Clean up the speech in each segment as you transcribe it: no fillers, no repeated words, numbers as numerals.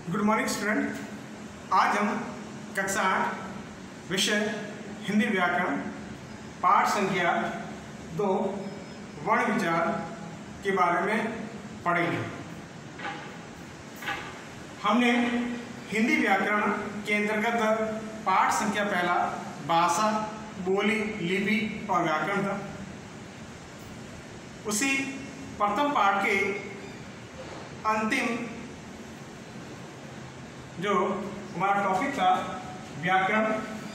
Good morning student. आज हम कक्षा 8 विषय हिंदी व्याकरण पाठ संख्या 2 वर्ण विचार के बारे में पढ़ेंगे। हमने हिंदी व्याकरण के अंतर्गत पाठ संख्या पहला भाषा, बोली, लिपि और व्याकरण था। उसी प्रथम पाठ के अंतिम जो हमारा टॉपिक था व्याकरण,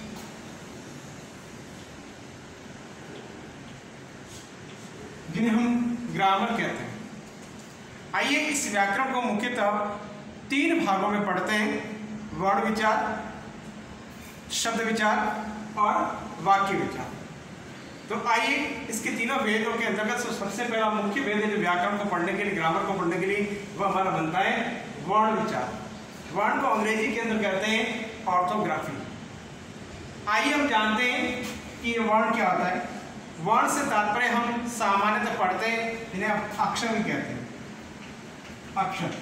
जिन्हें हम ग्रामर कहते हैं। आइए इस व्याकरण को मुख्यतः 3 भागों में पढ़ते हैं: वर्ण विचार, शब्द विचार और वाक्य विचार। तो आइए इसके तीनों भेदों के अंतर्गत सबसे पहला मुख्य भेद है जो व्याकरण को पढ़ने के लिए, ग्रामर को पढ़ने के लिए, वह हमारा बनता है वर्ण विचार। वर्ण को अंग्रेजी के अंदर कहते हैं ऑर्थोग्राफी। आइए हम जानते हैं कि ये वर्ण क्या होता है। वर्ण से तात्पर्य हम सामान्यतः पढ़ते हैं जिन्हें अक्षर भी कहते हैं। अक्षर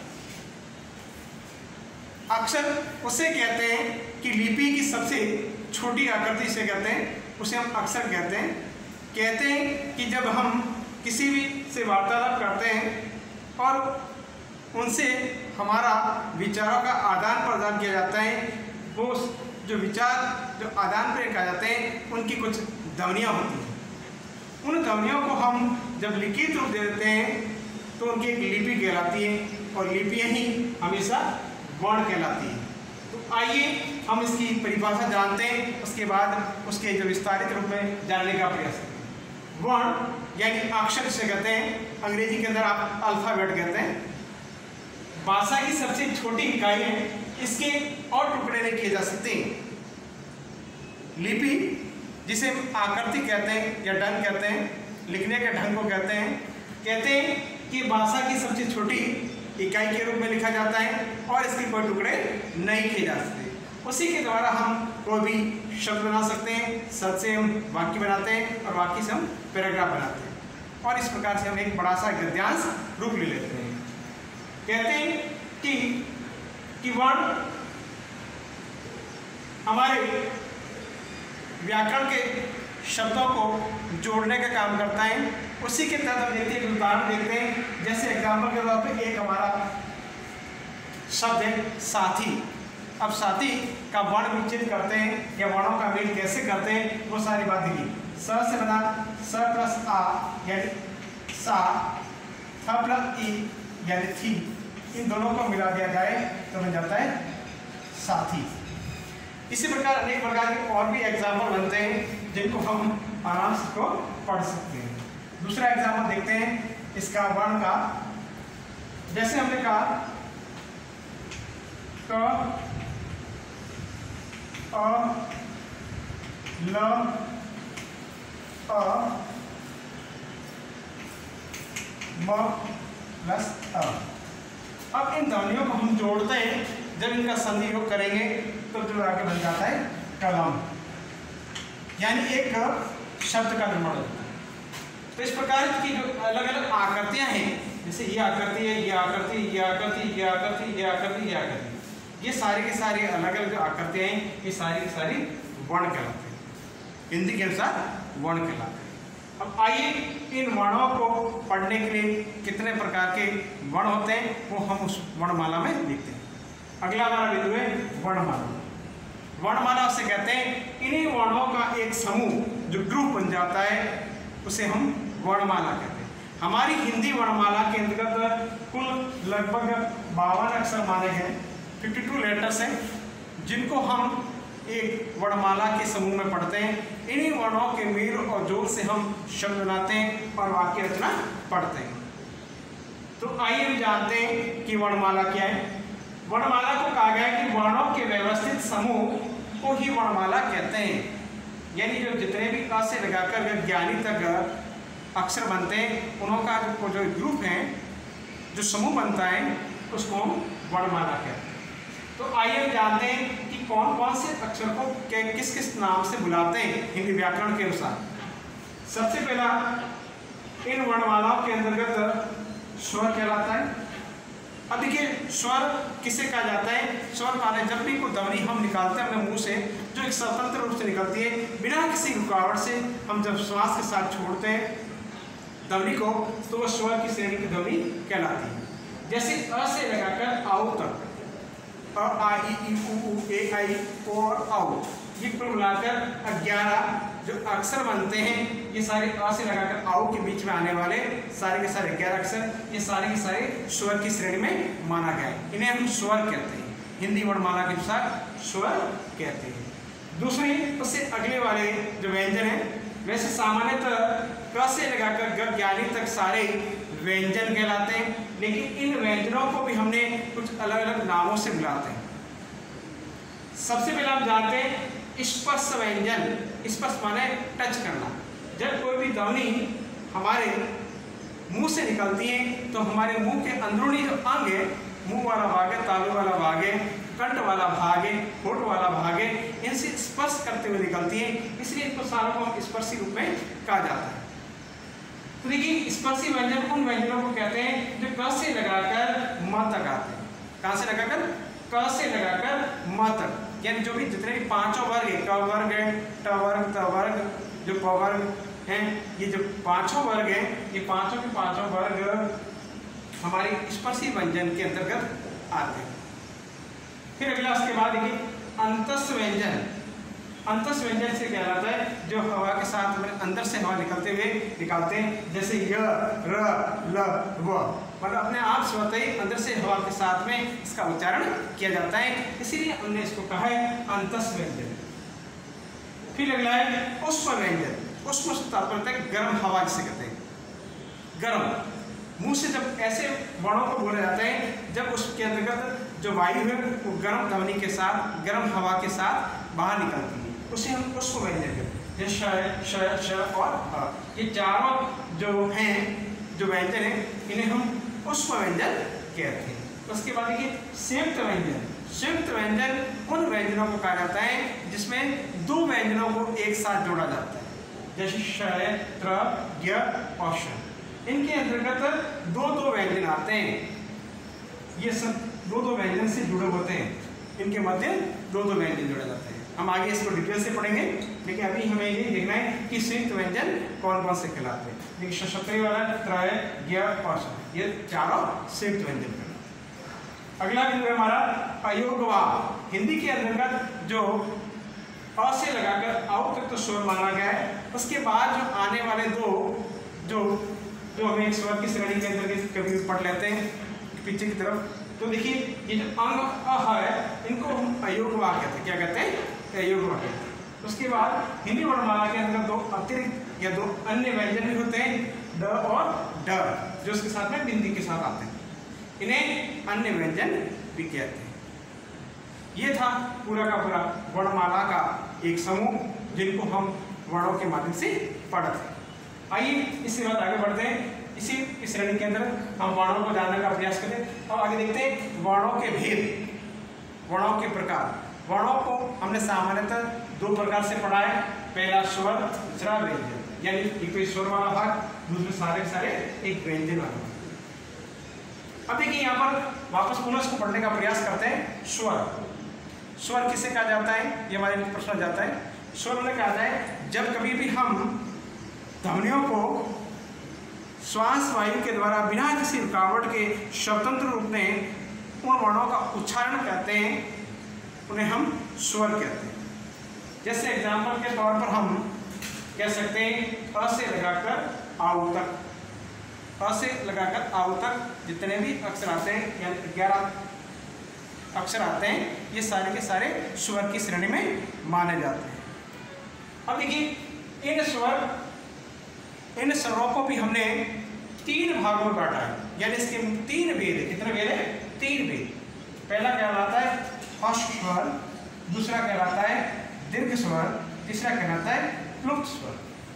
अक्षर उसे कहते हैं कि लिपि की सबसे छोटी आकृति से कहते हैं, उसे हम अक्षर कहते हैं। कहते हैं कि जब हम किसी भी से वार्तालाप करते हैं और उनसे हमारा विचारों का आदान प्रदान किया जाता है, वो जो विचार जो आदान प्रदान किए जाते हैं उनकी कुछ ध्वनियाँ होती हैं। उन ध्वनियों को हम जब लिखित रूप दे देते हैं तो उनकी एक लिपि कहलाती है और लिपियाँ ही हमेशा वर्ण कहलाती है। तो आइए हम इसकी परिभाषा जानते हैं, उसके बाद उसके जो विस्तारित रूप में जानने का प्रयास करें। वर्ण यानी अक्षर से कहते हैं, अंग्रेजी के अंदर आप अल्फाबेट कहते हैं। भाषा की सबसे छोटी इकाई है, इसके और टुकड़े नहीं किए जा सकते। लिपि जिसे आकृति कहते हैं या ढंग कहते हैं, लिखने के ढंग को कहते हैं कि भाषा की सबसे छोटी इकाई के रूप में लिखा जाता है और इसके कोई टुकड़े नहीं किए जा सकते। उसी के द्वारा हम कोई भी शब्द बना सकते हैं, शब्द से हम वाक्य बनाते हैं और वाक्य से हम पैराग्राफ बनाते हैं और इस प्रकार से हम एक बड़ा सा गद्यांश रूप ले लेते हैं। कहते हैं कि वर्ण हमारे व्याकरण के शब्दों को जोड़ने का काम करता है। उसी के तहत हम देखते हैं, उदाहरण देखते हैं। जैसे एग्जाम्पल के तौर पे एक हमारा शब्द है साथी। अब साथी का वर्ण विच्छेद करते हैं या वर्णों का मेल कैसे करते हैं, वो सारी बात देखिए। स से बना स प्लस आ यानी सा, थ प्लस ई यानी थी। इन दोनों को मिला दिया जाए तो बन जाता है साथी। इसी प्रकार अनेक प्रकार के और भी एग्जाम्पल बनते हैं जिनको हम आराम से को पढ़ सकते हैं। दूसरा एग्जाम्पल देखते हैं इसका वर्ण का। जैसे हमने कहा क, अ, ल, अ, म प्लस अ। अब इन ध्वनियों को हम जोड़ते हैं, जब इनका संधि योग करेंगे तो जो आगे बन जाता है कलम, यानी एक शब्द का निर्माण होता है। तो इस प्रकार की जो अलग अलग आकृतियां हैं, जैसे ये आकृति है, ये आकृति, ये आकृति, ये आकृति, ये आकृति, ये आकृति, ये सारी की सारी अलग अलग जो आकृतियां हैं, ये सारी की सारी वर्ण कहलाते हैं। हिंदी के अनुसार वर्ण कहलाते हैं। अब आइए इन वर्णों को पढ़ने के लिए कितने प्रकार के वर्ण होते हैं वो हम उस वर्णमाला में लिखते हैं। अगला हमारा बिंदु है वर्णमाला। वर्णमाला से कहते हैं इन्हीं वर्णों का एक समूह जो ग्रुप बन जाता है, उसे हम वर्णमाला कहते हैं। हमारी हिंदी वर्णमाला के अंतर्गत कुल लगभग 52 अक्षर माने हैं, 52 लेटर्स हैं, जिनको हम एक वर्णमाला के समूह में पढ़ते हैं। इन्हीं वर्णों के मेल और जोड़ से हम शब्द बनाते हैं और वाक्य रचना पढ़ते हैं। तो आइए हम जानते हैं कि वर्णमाला क्या है। वर्णमाला को कहा गया है कि वर्णों के व्यवस्थित समूह को ही वर्णमाला कहते हैं। यानी जो जितने भी अ से लगाकर ज्ञानी तक अक्षर बनते हैं, उन्हों का जो ग्रुप है, जो समूह बनता है, उसको हम वर्णमाला कहते हैं। तो आइए हम जानते हैं कि कौन कौन से अक्षर को किस किस नाम से बुलाते हैं हिंदी व्याकरण के अनुसार। सबसे पहला इन वर्णमालाओं के अंतर्गत स्वर कहलाता है। अब देखिए स्वर किसे कहा जाता है? स्वर माने जब भी कोई ध्वनि हम निकालते हैं अपने मुंह से, जो एक स्वतंत्र रूप से निकलती है बिना किसी रुकावट से, हम जब श्वास के साथ छोड़ते हैं ध्वनि को, तो वह स्वर की श्रेणी की ध्वनि कहलाती है। जैसे अ से लगाकर आओ तक, अ आ इ उ ए आई ओ और आओ, ये कुल मिलाकर 11 जो अक्षर बनते हैं, ये सारे अ से लगाकर आओ के बीच में आने वाले सारे के सारे 11 अक्षर, ये सारे के सारे स्वर की श्रेणी में माना गया है। इन्हें हम स्वर कहते हैं, हिंदी वर्णमाला के अनुसार स्वर कहते हैं। दूसरी उससे अगले वाले जो व्यंजन है, वैसे सामान्यतः क से लगाकर ग ज्ञानी तक सारे व्यंजन कहलाते हैं, लेकिन इन व्यंजनों को भी हमने कुछ अलग अलग नामों से बुलाते हैं। सबसे पहले हम जानते हैं स्पर्श व्यंजन। स्पर्श माने टच करना। जब कोई भी ध्वनि हमारे मुंह से निकलती है तो हमारे मुंह के अंदरूनी जो अंग है, मुंह वाला भाग है, तालू वाला भाग है, कंठ वाला भाग है, होठ वाला भाग है, इनसे स्पर्श करते हुए निकलती है, इसलिए इनको सारों को हम स्पर्शी रूप में कहा जाता है। तो देखिए स्पर्शी व्यंजन उन व्यंजनों को कहते हैं जो क से लगाकर म तक आते हैं। कहाँ से लगाकर? क से लगाकर म तक, यानी जो भी जितने भी पांचों वर्ग है, क वर्ग है, ट वर्ग, त वर्ग, जो प वर्ग हैं, ये जो पांचों वर्ग हैं, ये पांचों के पांचों वर्ग हमारे स्पर्शी व्यंजन के अंतर्गत आते हैं। फिर अगला उसके बाद देखिए अंतस व्यंजन। अंतस व्यंजन से कहलाता है जो हवा के साथ में अंदर से हवा निकलते हुए निकालते हैं, जैसे य, र, ल, व, मतलब अपने आप स्वतः ही अंदर से हवा के साथ में इसका उच्चारण किया जाता है, इसीलिए हमने इसको कहा है अंतस व्यंजन। फिर अगला है उष्म व्यंजन। उष्म से तात्पर्य है गर्म हवा जिसे कहते हैं। गर्म मुंह से जब ऐसे वर्णों को बोले जाते हैं जब उसके अंतर्गत जो वायु है वो गर्म ध्वनि के साथ, गर्म हवा के साथ बाहर निकलती है, उसे हम उष्म व्यंजन कहते हैं। जैसे श, श और अ, ये चारों जो हैं जो व्यंजन हैं, इन्हें हम उष्म व्यंजन कहते हैं। उसके बाद देखिए संयुक्त व्यंजन। संयुक्त व्यंजन उन व्यंजनों को कहा जाता है जिसमें दो व्यंजनों को एक साथ जोड़ा जाता है, जैसे श, त्र, ज्ञ और श। इनके अंतर्गत दो दो व्यंजन आते हैं, ये सब दो दो व्यंजन से जुड़े होते हैं, इनके मध्य दो दो व्यंजन जुड़े जाते हैं। हम आगे इसको डिटेल से पढ़ेंगे, लेकिन अभी हमें ये देखना है कि संयुक्त व्यंजन कौन कौन से कहलाते हैं। देखिए सशस्त्री वाला, त्रय, ज्ञ और श, ये चारों संयुक्त व्यंजन कहलाते हैं। अगला बिंदु है हमारा अयोगवाह। हिंदी के अंतर्गत जो अ से लगाकर औ तक तो स्वर माना गया है, उसके बाद जो आने वाले दो जो हमें एक स्वर की श्रेणी के अंतर्गत कभी पढ़ लेते हैं पीछे की तरफ, तो देखिए ये जो अंग अ है इनको हम अयोगवाह कहते हैं। क्या कहते हैं? अयोगवाह कहते हैं। उसके बाद हिंदी वर्णमाला के अंदर दो अतिरिक्त या दो अन्य व्यंजन भी होते हैं, ड और ड, जो उसके साथ में बिंदी के साथ आते हैं, इन्हें अन्य व्यंजन भी कहते हैं। ये था पूरा का पूरा वर्णमाला का एक समूह जिनको हम वर्णों के माध्यम से पढ़ते हैं। आइए इसके बाद आगे बढ़ते हैं। इसी श्रेणी के अंदर हम वर्णों को जानने का प्रयास करते हैं। अब आगे देखते हैं वर्णों के भेद, वर्णों के प्रकार। वर्णों को हमने सामान्यतः दो प्रकार से पढ़ा है। पहला स्वर, दूसरा व्यंजन, यानी एक तो स्वर वाला भाग, दूसरे सारे सारे एक व्यंजन वाला भाग। अब देखिए यहाँ पर वापस पुनः इसको पढ़ने का प्रयास करते हैं। स्वर, स्वर किसे कहा जाता है? ये हमारे प्रश्न जाता है। स्वर उन्हें कहा जाता है जब कभी भी हम ध्वनियों को श्वास वायु के द्वारा बिना किसी रुकावट के स्वतंत्र रूप में उन वर्णों का उच्चारण करते हैं, उन्हें हम स्वर कहते हैं। जैसे एग्जाम्पल के तौर पर हम कह सकते हैं अ से लगाकर आउ तक, अ से लगाकर आउ तक जितने भी अक्षर आते हैं, यानी 11 अक्षर आते हैं, ये सारे के सारे स्वर की श्रेणी में माने जाते हैं। अब देखिए इन स्वरों को भी हमने 3 भागों में बांटा है, यानी इसके 3 भेद है। कितने भेद है? 3 भेद। पहला कहलाता है ह्रस्व स्वर, दूसरा कहलाता है दीर्घ स्वर, तीसरा कहलाता है क्लुप्त स्वर।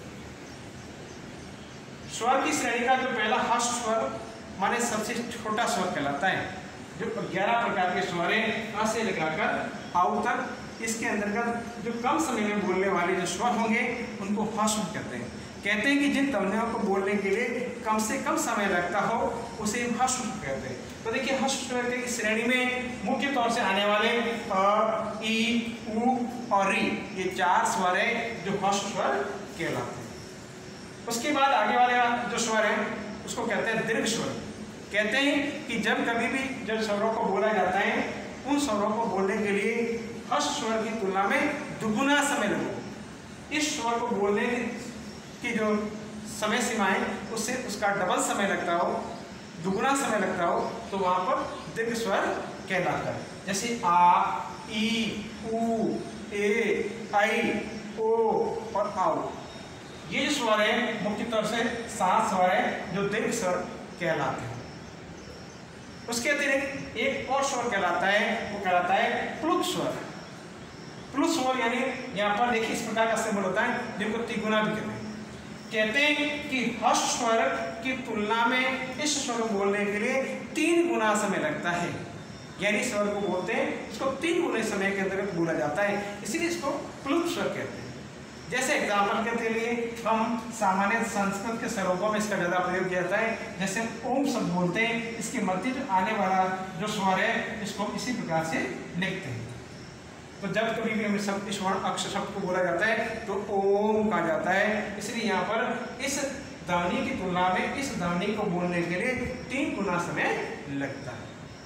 स्वर की श्रेणी का जो पहला ह्रस्व स्वर माने सबसे छोटा स्वर कहलाता है। जो 11 प्रकार के स्वर हैं अ से लगाकर आउ तक, इसके अंतर्गत जो कम समय में बोलने वाले जो स्वर होंगे उनको ह्रस्व कहते हैं। कहते हैं कि जिन ध्वनियों को बोलने के लिए कम से कम समय लगता हो उसे ह्रस्व कहते हैं। तो देखिए हर्ष स्वर की श्रेणी में मुख्य तौर से आने वाले अ, ई, उ और री, ये 4 स्वर है जो हर्ष स्वर कहलाते हैं। उसके बाद आगे वाले जो स्वर है उसको कहते हैं दीर्घ स्वर। कहते हैं कि जब कभी भी जब स्वरों को बोला जाता है उन स्वरों को बोलने के लिए हर्ष स्वर की तुलना में दुगुना समय लगो। इस स्वर को बोलने की जो समय सीमा है उससे उसका डबल समय लगता हो, दुगुना समय लगता हो, तो वहां पर दीर्घ स्वर कहलाता है। जैसे आ, ई, उ, ए, आई, ओ और आओ, ये जो स्वर है मुख्य तौर से 7 स्वर है जो दीर्घ स्वर कहलाते हैं। उसके अतिरिक्त एक और स्वर कहलाता है, वो कहलाता है प्लुत स्वर। प्लुत स्वर यानी यहाँ पर देखिए इस प्रकार का सिंबल होता है जिनको तिगुना भी कहते हैं। कहते हैं कि हर्ष स्वर की तुलना में इस स्वर को बोलने के लिए 3 गुना समय लगता है, यानी स्वर को बोलते हैं इसको 3 गुने समय के अंतर्गत बोला जाता है, इसीलिए इसको प्लुत स्वर कहते हैं। जैसे एग्जाम्पल के लिए हम सामान्य संस्कृत के स्वरूपों में इसका ज़्यादा प्रयोग किया जाता है। जैसे हम ओम शब्द बोलते हैं, इसके मध्य जो आने वाला जो स्वर है इसको इसी प्रकार से लिखते हैं। तो जब कभी भी हम शब्द इस वर्ण अक्षर शब्द को बोला जाता है तो ओम कहा जाता है, इसलिए यहाँ पर इस ध्वनि की तुलना में इस ध्वनि को बोलने के लिए 3 गुना समय लगता है।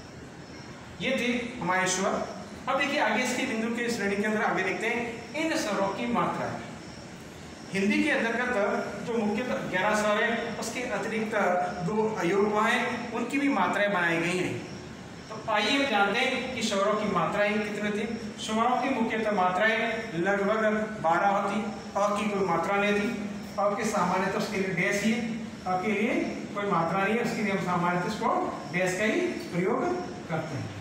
ये थे हमारे स्वर। अब देखिए आगे इसके बिंदु के श्रेणी के अंदर आगे देखते हैं इन स्वरों की मात्रा। हिंदी के अंतर्गत जो मुख्यतः 11 स्वर है उसके अतिरिक्त 2 अयोग हैं, उनकी भी मात्राएं बनाई गई हैं। तो आइए हम जानते हैं कि स्वरों की मात्राएं कितनी थी। स्वरों की मुख्यतः मात्राएं लगभग 12 होती। अ की कोई मात्रा नहीं थी। अ के सामान्य तो उसके लिए डैश ही है, अ के लिए कोई मात्रा नहीं है, उसके लिए हम सामान्य तो उसको डैश का ही प्रयोग करते हैं।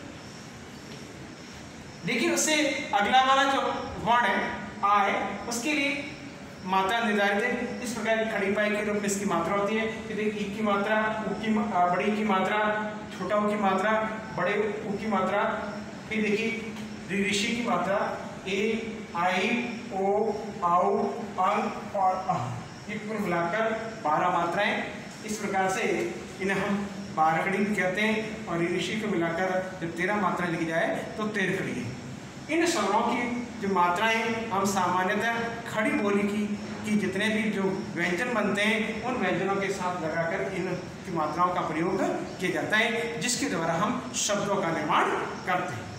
देखिए उससे अगला वाला जो वर्ण है आ है, उसके लिए मात्रा निर्धारित है। इस प्रकार की खड़ी पाई के रूप में इसकी मात्रा होती है कि देखिए ई की मात्रा, उ की बड़ी की मात्रा, छोटा उ की मात्रा, बड़े उ की मात्रा, फिर देखिए ऋषि की मात्रा ए, आई, ओ, आउ, अंग और अह, ये कुल मिलाकर 12 मात्राएं। इस प्रकार से इन्हें हम 12 खड़ी भी कहते हैं और ऋषि को मिलाकर जब 13 मात्राएं लिखी जाए तो 13 खड़ी है। इन स्वरों की जो मात्राएं हम सामान्यतः खड़ी बोली की जितने भी जो व्यंजन बनते हैं उन व्यंजनों के साथ लगाकर इन की मात्राओं का प्रयोग किया जाता है, जिसके द्वारा हम शब्दों का निर्माण करते हैं।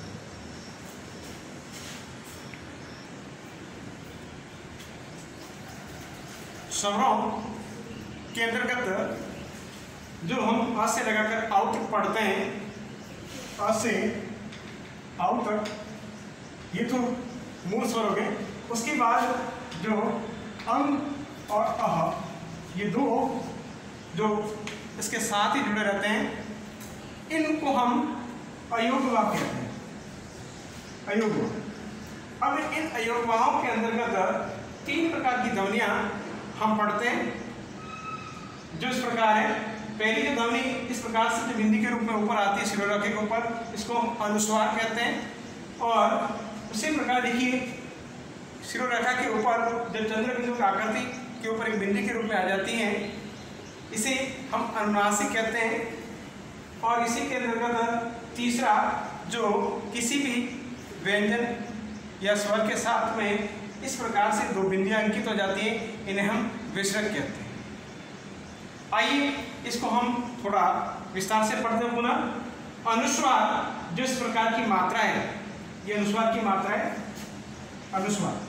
स्वरों के अंतर्गत जो हम अ से लगाकर आउ तक पढ़ते हैं, अ से आउ तक ये तो मूल स्वर हो गए। उसके बाद जो अंग और अह, ये 2 जो इसके साथ ही जुड़े रहते हैं, इनको हम अयोगवा कहते हैं। अयोगवा। अब इन अयोगवाओं के अंतर्गत 3 प्रकार की ध्वनियां हम पढ़ते हैं जो इस प्रकार है। पहली जो ध्वनि इस प्रकार से जो बिंदी के रूप में ऊपर आती है शिरोरेखा के ऊपर, इसको हम अनुस्वार कहते हैं। और उसी प्रकार देखिए शिरोरेखा के ऊपर जब चंद्र बिंदु की आकृति के ऊपर एक बिंदी के रूप में आ जाती है, इसे हम अनुनासिक कहते हैं। और इसी के अंतर्गत तीसरा जो किसी भी व्यंजन या स्वर के साथ में इस प्रकार से 2 बिंदियां अंकित हो जाती हैं, इन्हें हम विसर्ग कहते हैं। आइए इसको हम थोड़ा विस्तार से पढ़ते हैं पुनः। अनुस्वार जो इस प्रकार की मात्रा है, ये अनुस्वार की मात्रा है। अनुस्वार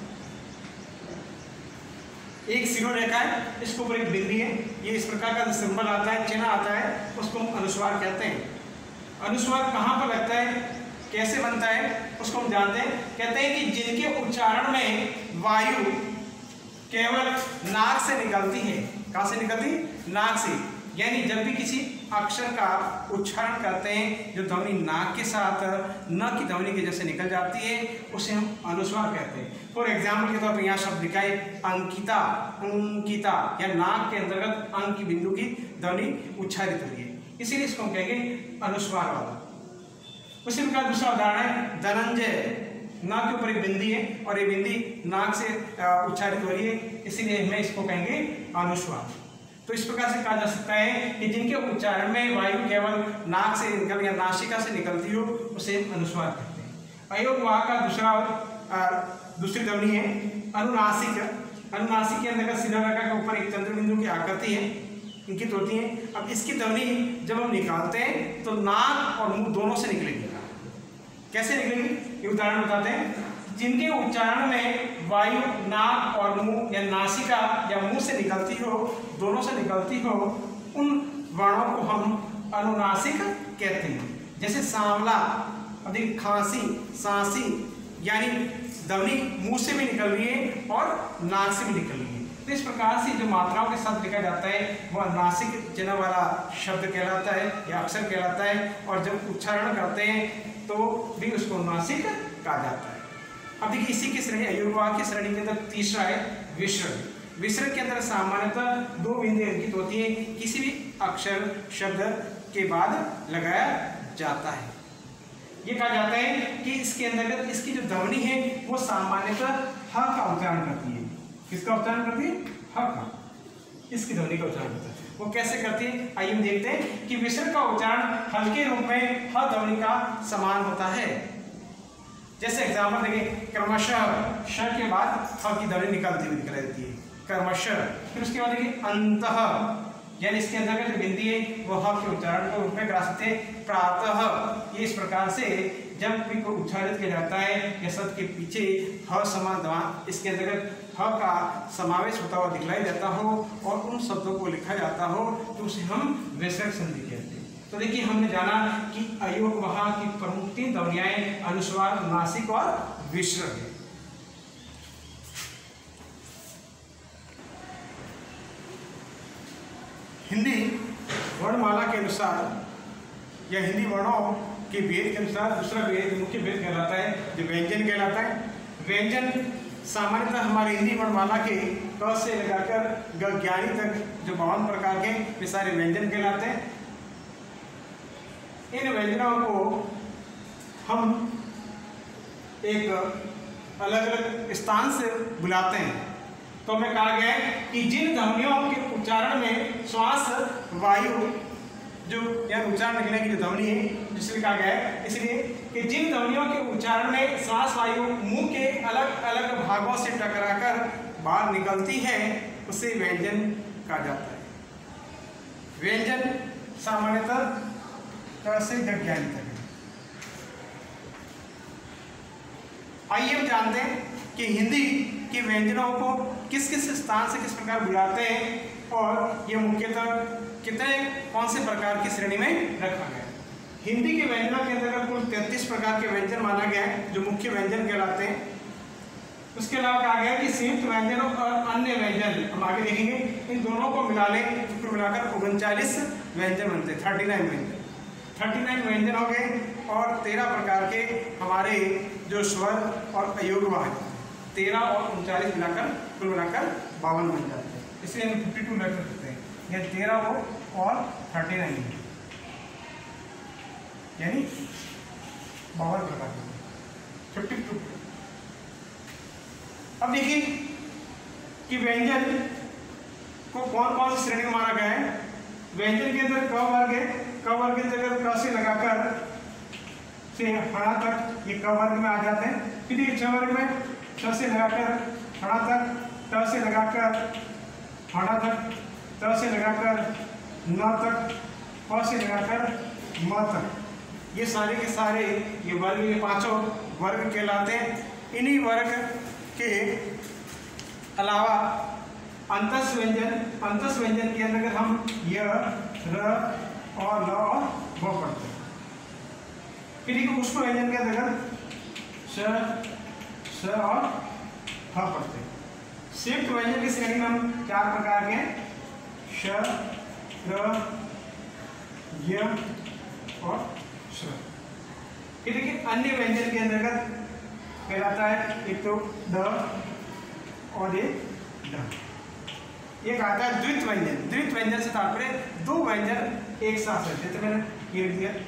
एक शिरोरेखा है, इसके ऊपर एक बिंदी है, ये इस प्रकार का सिंबल आता है, चिन्ह आता है, उसको हम अनुस्वार कहते हैं। अनुस्वार कहाँ पर लगता है, कैसे बनता है, उसको हम जानते हैं। कहते हैं कि जिनके उच्चारण में वायु केवल नाक से निकलती है। कहाँ से निकलती? नाक से। यानी जब भी किसी अक्षर का उच्चारण करते हैं जो ध्वनि नाक के साथ न की ध्वनि के जैसे निकल जाती है, उसे हम अनुस्वार कहते हैं। फॉर एग्जाम्पल के तौर पर यहाँ शब्द लिखा है अंकिता, अंकिता, या नाक के अंतर्गत अंक की बिंदु की ध्वनि उच्चारित हो रही है, इसीलिए इसको हम कहेंगे अनुस्वार वाला। उसी प्रकार दूसरा उदाहरण है धनंजय, नाक के ऊपर एक बिंदी है और ये बिंदी नाक से उच्चारित हो रही है, इसीलिए हमें इसको कहेंगे अनुस्वार। तो इस प्रकार से कहा जा सकता है कि जिनके उच्चारण में वायु केवल नाक से निकल या नासिका से निकलती हो उसे अनुस्वार कहते हैं। अयोग वाह का दूसरी ध्वनि है अनुनासिक। अनुनासिक के अंतर्गत सीधा रेखा के ऊपर एक चंद्र बिंदु की आकृति है इंकित होती है। अब इसकी ध्वनि जब हम निकालते हैं तो नाक और मुंह दोनों से निकलेगी। कैसे निकलेगी ये उदाहरण बताते हैं। जिनके उच्चारण में वायु नाक और मुंह या नासिका या मुंह से निकलती हो, दोनों से निकलती हो, उन वर्णों को हम अनुनासिक कहते हैं। जैसे सांवला, अधिक खांसी, सांसी, यानी ध्वनि मुंह से भी निकल रही है और नाक से भी निकल रही है। तो इस प्रकार से जो मात्राओं के साथ लिखा जाता है वह नासिक चिन्ह वाला शब्द कहलाता है या अक्षर कहलाता है, और जब उच्चारण करते हैं तो भी उसको नासिक कहा जाता है। अब देखिए इसी की श्रेणी अयुर्वाह की श्रेणी के अंदर तीसरा है विसर्ग। विसर्ग के अंदर सामान्यतः दो बिंदु अंकित होती है, किसी भी अक्षर शब्द के बाद लगाया जाता है। ये कहा जाता है कि इसके अंतर्गत इसकी जो ध्वनि है वो सामान्यतः ह का उच्चारण करती है। किसका उच्चारण करती है? ह का। इसकी ध्वनि का उच्चारण करती है। वो कैसे करती है आइए हम देखते हैं कि विसर्ग का उच्चारण हल्के रूप में ह ध्वनि का समान होता है। जैसे एग्जाम्पल देखिए, क्रमशः श के बाद ह की ध्वनि निकलती हुई दिखाई देती है, क्रमशः। फिर उसके बाद देखिए अंतः, यानी इसके अंदर जो बिंदी है वो ह के उच्चारण को रूप में करा सकते हैं प्रातः। ये इस प्रकार से जब भी को उच्चारित किया जाता है या शब्द के पीछे ह समान दवा इसके अंतर्गत ह का समावेश होता हुआ दिखलाई देता हो और उन शब्दों को लिखा जाता हो तो उसे हम विसर्ग संधि कहते हैं। तो देखिए हमने जाना कि अयोग वहा की प्रमुख तीन ध्वनियाएं अनुस्वार, नासिक और विसर्ग है। हिंदी वर्णमाला के अनुसार या हिंदी वर्णों के भेद के अनुसार दूसरा भेद, मुख्य भेद कहलाता है जो व्यंजन कहलाता है। व्यंजन सामान्यतः हमारे हिंदी वर्णमाला के क से लगाकर ग ज्ञानी तक जो 52 प्रकार के वे सारे व्यंजन कहलाते हैं। इन व्यंजनों को हम एक अलग अलग स्थान से बुलाते हैं। तो हमें कहा गया है कि जिन ध्वनियों के उच्चारण में श्वास वायु जो या उच्चारण निकलने की जो ध्वनि है, जिसलिए कहा गया है इसलिए कि जिन ध्वनियों के उच्चारण में श्वास वायु मुंह के अलग अलग भागों से टकराकर बाहर निकलती है उसे व्यंजन कहा जाता है। व्यंजन सामान्यतः से ज्ञानी तक। आइए हम जानते हैं कि हिंदी के व्यंजनों को किस किस स्थान से किस प्रकार बुलाते हैं और ये मुख्यतः कितने कौन से प्रकार की श्रेणी में रखा गया है। हिंदी के व्यंजनों के अंतर्गत कुल 33 प्रकार के व्यंजन माना गया है जो मुख्य व्यंजन कहलाते हैं। उसके अलावा कहा गया कि संयुक्त व्यंजन और अन्य व्यंजन हम आगे देखेंगे, इन दोनों को मिला लें तो कुल मिलाकर 39 व्यंजन बनते हैं। 39 व्यंजन हो गए और 13 प्रकार के हमारे जो स्वर और अयोगवाह है 13 और 39 मिलाकर कुल मिलाकर 52 बन जाते हैं। इसलिए हम 52 रख सकते हैं, ये 13 हो और 39 यानी 52 प्रकार के 52। अब देखिए कि व्यंजन को कौन कौन सी श्रेणी में माना गया है। व्यंजन के अंदर क वर्ग है, क वर्ग की जगह क से लगाकर से हड़ा तक ये क वर्ग में आ जाते हैं। फिर ये छ वर्ग में छ से लगाकर हड़ा तक, त से लगाकर हड़ा तक, त से लगाकर न तक, प से लगाकर म तक, ये सारे के सारे ये वर्ग, ये पांचों वर्ग कहलाते हैं। इन्हीं वर्ग के अलावा अंतस व्यंजन के अंतर्गत हम य, र और ल और व पढ़ते हैं। फिर पुष्प व्यंजन के अंतर्गत श और ह पढ़ते हैं। संयुक्त व्यंजन की श्रेणी में हम 4 प्रकार के हैं, श, र, य और श। फिर देखिए अन्य व्यंजन के अंतर्गत कहलाता है एक तो द और एक ड। एक आता है द्वित व्यंजन। द्वित व्यंजन से तात्पर्य 2 व्यंजन एक साथ है। जैसे मैंने ये लिख दिया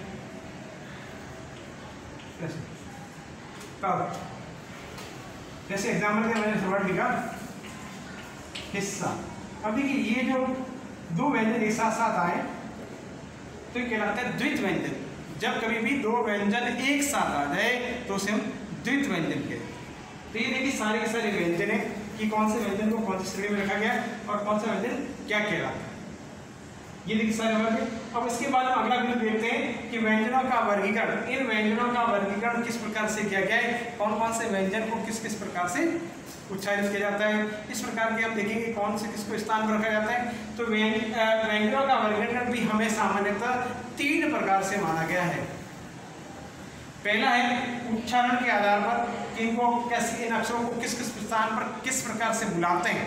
तब, जैसे एग्जाम्पल के मैंने वर्ड लिखा हिस्सा। अब देखिए ये जो दो व्यंजन एक साथ साथ आए तो ये कहलाता है द्वित व्यंजन। जब कभी भी दो व्यंजन एक साथ आ जाए तो उसे हम द्वित व्यंजन कहते हैं। तो ये देखिए सारे के सारे व्यंजन है कि कौन से व्यंजन को कौन सी श्रेणी में रखा गया और कौन सा व्यंजन क्या कहलाता है। ये देखिए सारे वर्ग। अब इसके बाद हम अगला बिंदु देखते हैं कि व्यंजनों का वर्गीकरण। इन व्यंजनों का वर्गीकरण किस प्रकार से किया गया है, कौन कौन से व्यंजन को किस किस प्रकार से उच्चारित किया जाता है, इस प्रकार के हम देखेंगे कौन से किसको स्थान पर रखा जाता है। तो व्यंजनों का वर्गीकरण भी हमें सामान्यतः 3 प्रकार से माना गया है। पहला है उच्चारण के आधार पर कि इनको कैसे, इन अक्षरों को किस किस स्थान पर किस प्रकार से बुलाते हैं।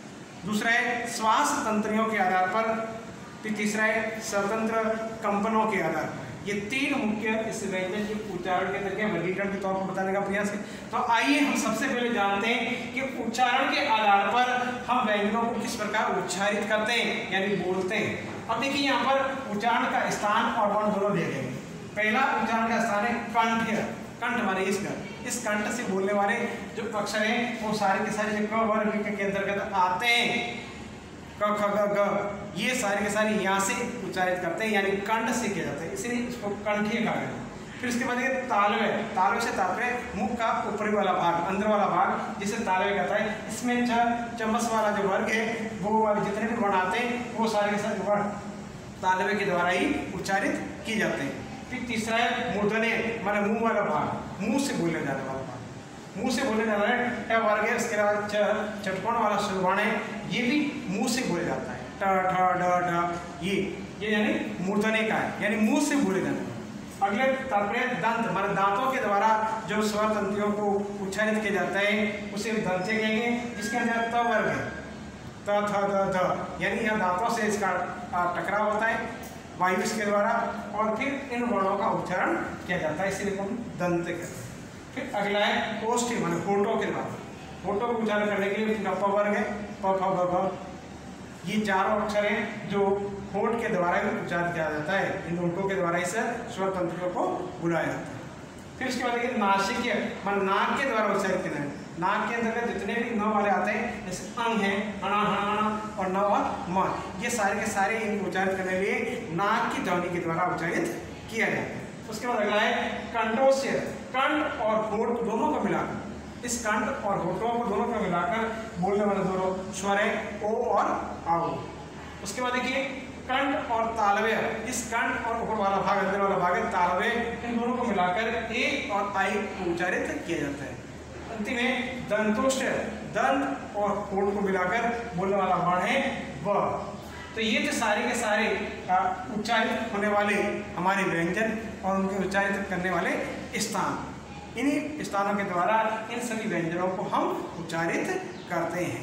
दूसरा है श्वास तंत्रियों के आधार पर। फिर तीसरा है स्वतंत्र कंपनों के आधार पर। ये 3 मुख्य इस व्यंजन के उच्चारण के तरीके वर्गीकरण के तौर पर बताने का प्रयास है। तो आइए हम सबसे पहले जानते हैं कि उच्चारण के आधार पर हम व्यंजनों को किस प्रकार उच्चारित करते हैं यानी बोलते हैं। अब देखिए यहाँ पर उच्चारण का स्थान और वर्ण दोनों दिए गए। पहला उच्चारण का स्थान है कंठ। कंठ माने इस कंठ से बोलने वाले जो अक्षर हैं वो सारे के सारे क वर्ग के अंतर्गत आते हैं। क ख ग घ ये सारे के सारे यहाँ से उच्चारित करते हैं यानी कंठ से किया जाता है, इसलिए इसको कंठीय कहा गया। फिर उसके बाद ये तालव्य। तालव्य से तात्पर्य मुख का ऊपरी वाला भाग, अंदर वाला भाग जिसे तालव्य कहता है। इसमें चम्मच वाला जो वर्ग है वो वाले जितने भी वर्ण आते हैं वो सारे के सारे वर्ण तालव्य के द्वारा ही उच्चारित किए जाते हैं। फिर तीसरा है मूर्धन्य माने मुंह वाला भाग, मुंह से बोले जाने वाला भाग, मुंह से बोले जाने वाला वर्ग है। उसके अलावा चटकोण वाला सुरवर्ण है, ये भी मुंह से बोले जाता है। ट ठ ड ढ ये यानी मूर्धन्य का है यानी मुंह से बोले जाने वाला। अगले तात्पर्य दंत माने दांतों के द्वारा जो स्वर तंत्रियों को उच्चारित किया जाता है उसे दंते कहेंगे। इसके अंदर त वर्ग है, त थ द ध यानी यह दांतों से इसका टकराव होता है वायु के द्वारा और फिर इन वर्णों का उच्चारण किया जाता है, इसलिए हम दंत कहते हैं। फिर अगला है ओष्ठी माने होठों के द्वारा। होठों को उच्चारण करने के लिए प वर्ग है, प फ ब भ ये चारों अक्षर हैं जो होठ के द्वारा ही उच्चारित किया जाता है। इन होठों के द्वारा इस स्वर तंत्रियों को बुलाया जाता है। फिर उसके बाद देखिए नासिकीय माने नाक के द्वारा उच्चारित किया जाता है। नाक के अंतर्गत जितने भी न वाले आते हैं जैसे अंग है, अणा हणा और न और म, ये सारे के सारे इन उच्चारित करने के लिए नाक की ध्वनि के द्वारा उच्चारित किया जाता है। उसके बाद अगला है कंठोष्य। कंठ और होठ दोनों को मिलाकर, इस कंठ और होठों को दोनों को मिलाकर बोलने वाले दोनों स्वर है ओ और आओ। उसके बाद देखिए कंठ और तालव्य। इस कंठ और ऊपर वाला भाग अंदर वाला भाग है तालव्य, इन दोनों को मिलाकर ए और आई को उच्चारित किया जाता है। अंतिम है दंतोष्ठ। दंत और होठ को मिलाकर बोलने वाला वर्ण है व। तो ये तो सारे के सारे उच्चारित होने वाले हमारे व्यंजन और उनके उच्चारित करने वाले स्थान। इन्हीं स्थानों के द्वारा इन सभी व्यंजनों को हम उच्चारित करते हैं।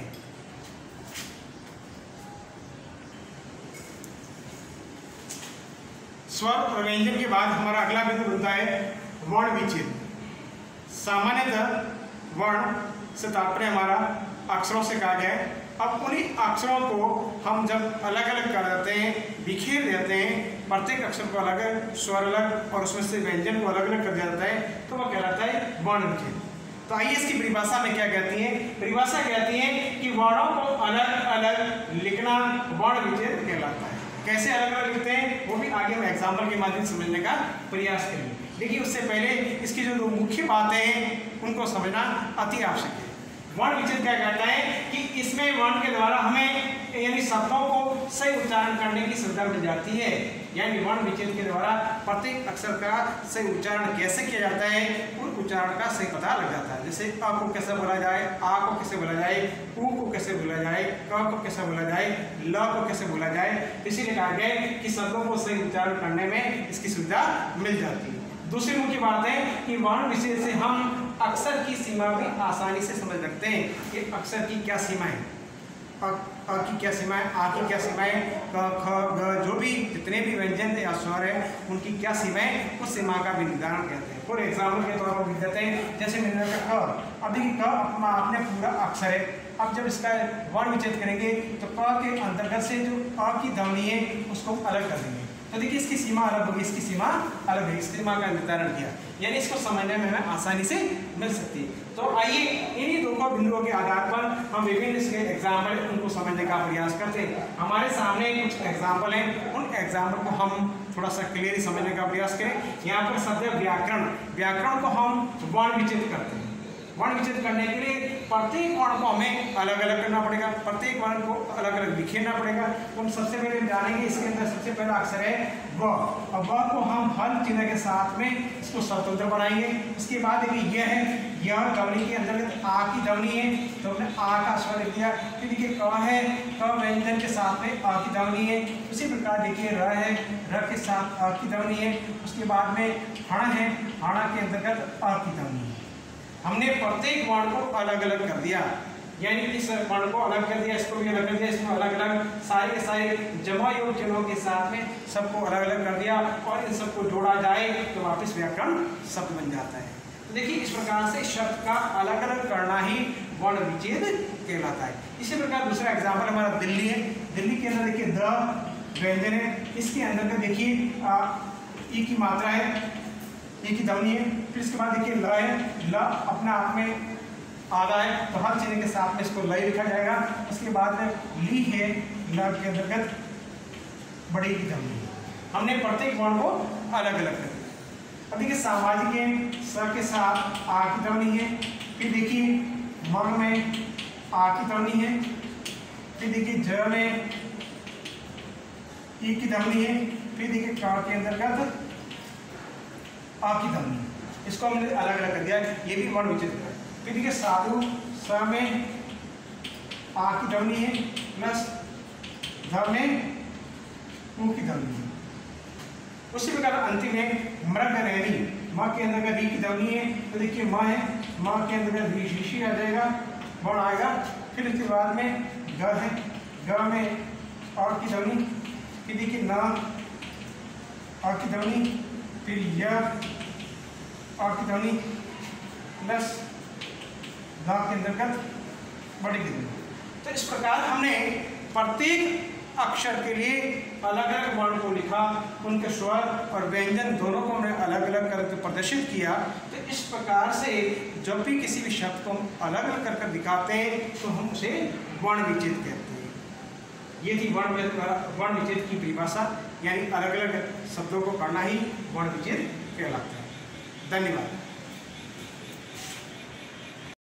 स्वर और व्यंजन के बाद हमारा अगला बिंदु बनता है वर्ण विच्छेद। सामान्यतः वर्ण से तात्पर्य हमारा अक्षरों से कहा गया है। अब उन्हीं अक्षरों को हम जब अलग अलग कर देते हैं, बिखेर देते हैं, प्रत्येक अक्षर को अलग, स्वर अलग और उसमें से व्यंजन को अलग अलग कर दिया जाता है तो वह कहलाता है वर्ण विच्छेद। तो आइए इसकी परिभाषा में क्या कहती है। परिभाषा कहती है कि वर्णों को अलग अलग लिखना वर्ण विच्छेद कहलाता है। कैसे अलग अलग लिखते हैं वो भी आगे हम एग्जाम्पल के माध्यम से समझने का प्रयास करेंगे। देखिए उससे पहले इसकी जो दो मुख्य बातें हैं उनको समझना अति आवश्यक है। वर्ण विच्छेद क्या कहता है कि इसमें वर्ण के द्वारा हमें यानी शब्दों को सही उच्चारण करने की सुविधा मिल जाती है। यानी वर्ण विच्छेद के द्वारा प्रत्येक अक्षर का सही उच्चारण कैसे किया जाता है, उन उच्चारण का सही पता लग जाता है। जैसे अ को कैसे बोला जाए, आ को कैसे बोला जाए, उ को कैसे बोला जाए, क को कैसे बोला जाए, ल को कैसे बोला जाए। इसीलिए कहा गया है कि शब्दों को सही उच्चारण करने में इसकी सुविधा मिल जाती है। दूसरी मुख्य बात है कि वर्ण विच्छेद से हम अक्षर की सीमा भी आसानी से समझ सकते हैं कि अक्षर की क्या सीमा है, अ की क्या सीमा है, आ की क्या सीमा है, क ख ग जो भी जितने भी व्यंजन या स्वर है उनकी क्या सीमा है, उस सीमा का भी निर्धारण कहते हैं। फॉर एग्जाम्पल के तौर पर लिख देते हैं जैसे मैंने कहा क। अब देखिए क अपने पूरा अक्षर है। अब जब इसका वर्ण विच्छेद करेंगे तो क के अंतर्गत से जो अ की ध्वनि है उसको अलग कर देंगे। तो देखिए इसकी सीमा अलग होगी, इसकी सीमा अलग है, इस सीमा का निर्धारण किया, यानी इसको समझने में हमें आसानी से मिल सकती है। तो आइए इन्हीं दो बिंदुओं के आधार पर हम विभिन्न इसके एग्जाम्पल उनको समझने का प्रयास करते हैं। हमारे सामने कुछ एग्जाम्पल हैं, उन एग्जाम्पल को हम थोड़ा सा क्लियरली समझने का प्रयास करें। यहाँ पर शब्द है व्याकरण। व्याकरण को हम वर्ण विचित्र करते हैं। वर्ण विचित्र करने के लिए प्रत्येक वर्ण को हमें अलग अलग करना पड़ेगा, प्रत्येक वर्ण को अलग अलग बिखेरना पड़ेगा। तो हम सबसे पहले जानेंगे इसके अंदर सबसे पहला अक्षर है व, और व को हम हल चिन्ह के साथ में इसको स्वतंत्र बनाएंगे। उसके बाद देखिए यह है, यह ध्वनि के अंतर्गत आ की ध्वनि है, तो हमने आ का स्वर लिख दिया। फिर देखिए क है, क व्यंजन के साथ में आ की ध्वनि है। उसी प्रकार देखिए र है, र के साथ आ की ध्वनि है। उसके बाद में हण है, हण के अंतर्गत आ की ध्वनि है। हमने प्रत्येक वर्ण को अलग अलग कर दिया, यानी इस वर्ण को अलग कर दिया, इसको भी अलग कर दिया, इसमें अलग अलग सारे के सारे जमा योग चिन्हों के साथ में सबको अलग अलग कर दिया, और इन सबको जोड़ा जाए तो वापस व्याकरण शब्द बन जाता है। तो देखिए इस प्रकार से शब्द का अलग अलग करना ही वर्ण विच्छेद कहलाता है। इसी प्रकार दूसरा एग्जाम्पल हमारा दिल्ली है। दिल्ली के अंदर देखिए द व्यंजन है, इसके अंदर का देखिए ई की मात्रा है, ई की ध्वनि है। फिर इसके बाद देखिए ल है, ल अपने आप में आधा है, तो हर चिन्ह के साथ में इसको लय लिखा जाएगा। उसके बाद में ली है, ल के अंतर्गत बड़ी की ध्वनि है। हमने प्रत्येक वर्ण को अलग अलग कर दिया। अब देखिए सामाजिक है, स के साथ आ की ध्वनि है। फिर देखिए म में आ की ध्वनि है। फिर देखिए ज में ई की ध्वनि है। फिर देखिए क के अंतर्गत आ की ध्वनि, इसको हमने अलग अलग कर दिया, ये भी वर्ण विचित्र है। फिर देखिए साधु, स में आ की ध्वनि है, प्लस ध में उ की ध्वनि है। उसी प्रकार अंतिम है मृग रैनी, म के अंदर री की ध्वनि है, तो देखिए म है, म के अंदर ऋषि आ जाएगा, वर्ण आएगा। फिर इसके बाद में ग है, ग में और की ध्वनि। फिर देखिए न और की ध्वनि, फिर यह और की ध्वनि, प्लस ध के अंतर्गत बड़ी की ध्वनि। तो इस प्रकार हमने प्रत्येक अक्षर के लिए अलग अलग वर्ण को लिखा, उनके स्वर और व्यंजन दोनों को हमने अलग अलग करके प्रदर्शित किया। तो इस प्रकार से जब भी किसी भी शब्द को हम अलग अलग करके दिखाते हैं तो हम उसे वर्ण विच्छेद कहते हैं। ये थी वर्ण विच्छेद की परिभाषा, यानी अलग अलग शब्दों को करना ही वर्ण विच्छेद कहलाता है। धन्यवाद।